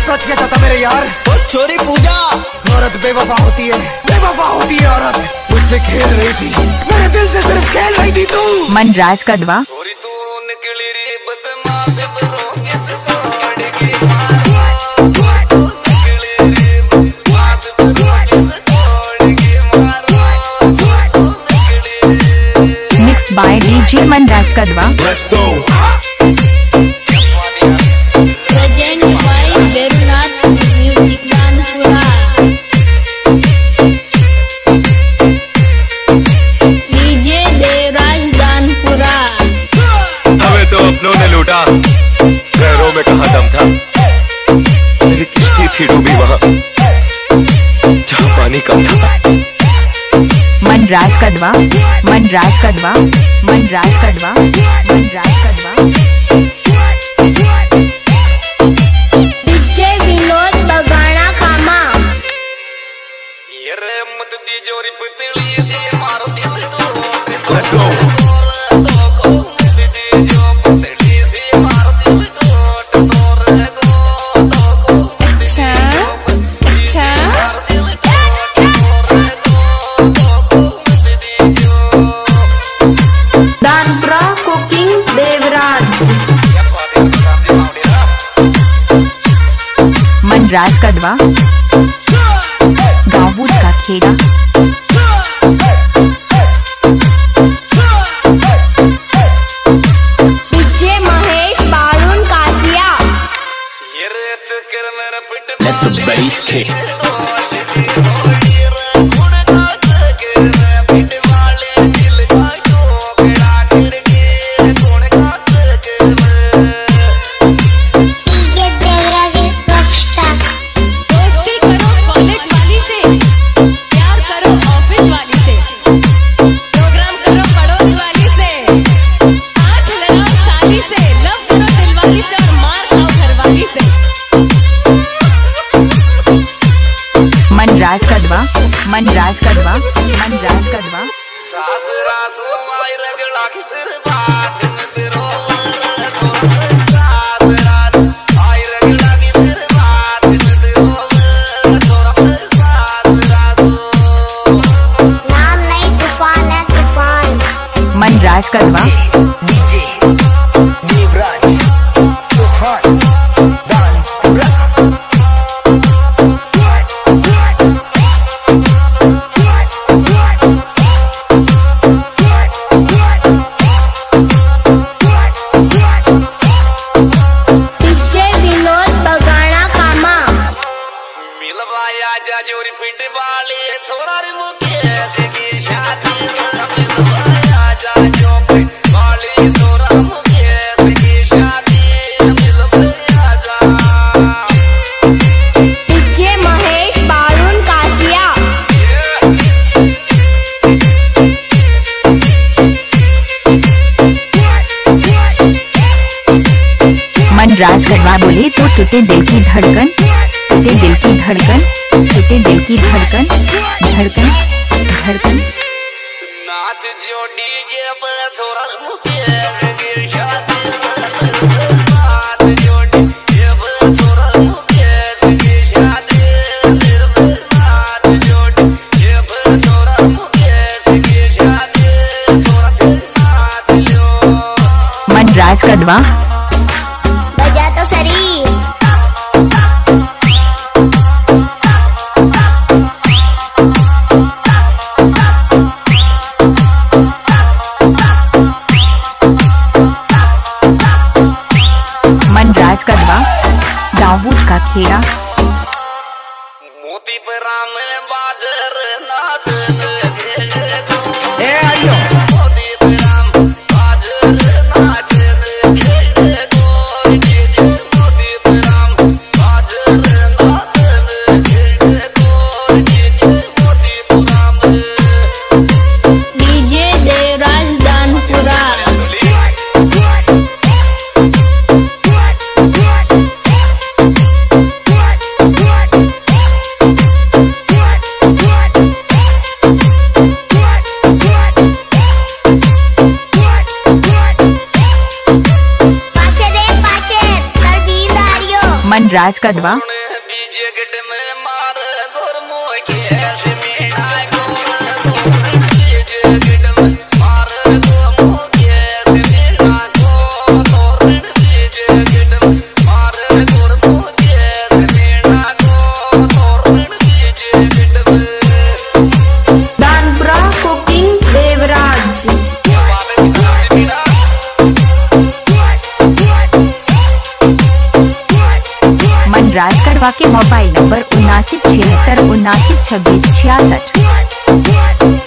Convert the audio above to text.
सच कहता था मेरे यार। ओ छोरी पूजा, औरत बेवफा होती है, बेवफा होती है औरत। मुझसे खेल रही थी, मेरे दिल से सिर्फ खेल रही थी तू। मनराज कदवा। छोरी तू निकली रे बदमाश बरोगे से तोड़ के mix by DJ Manraj Kadwa. Let's go. अपनों ने लूटा, पैरों में कहा दम था। मेरी किश्ती थी डूबी वहां जहां पानी कम था। मनराज कदवा, मनराज कदवा, मनराज कदवा, मनराज कदवा। डीजे विनोद बगाना कामा। ये रे मत दी जोरी पतली सी मारो दिल तोड़। Let's go. मनराज कदवा, गाँवूद का खेड़ा। DJ Mahesh Barun Kasiya. Let the bass kick. Manraj Kadwa, Manraj Kadwa, Manraj Kadwa. नाम नहीं तूफान है तूफान। मनराज कदवा। डीजे देवराज चौहान दानपुरा। डीजे विनोद बगाना कामा। मिलवाया जा जोरी पिंड वाले छोरा रे मुकेश की शादी। मिलवाया जा जो पिंड वाले छोरा मुकेश की शादी। मिलवाया जा। डीजे महेश बारून कासिया। मनराज कदवा बोले तो टूटे दिल की धड़कन, टूटे दिल की धड़कन, टूटे दिल की धड़कन, धड़कन, धड़कन। नाच जो डीजे पर छोरा रे मुकेश की शादी। नाच जो डीजे पर छोरा रे मुकेश की शादी। नाच जो डीजे पर छोरा रे मुकेश की शादी। छोरा नाच लो। मनराज कदवा। बजा तो सरी। मनराज कदवा, गाँवूद का खेड़ा। मोती पर राम बाजर नाच देखो। ए आइयो मोती पर राम बाजर नाच देखो। मोती पर राम बाजर नाच देखो। मोती पर राम। डीजे देवराज दानपुरा। मनराज कड़वा। बीजे गट में मार गोर मोह के मीणा गोर बीजे गट में मार गोर मोह के मीणा गोर बीजे गट में मार गोर मोह के मीणा गोर बीजे गट में दानपुरा कुकिंग देवराज। मनराज कड़वा के मोबाइल नंबर 7976792666।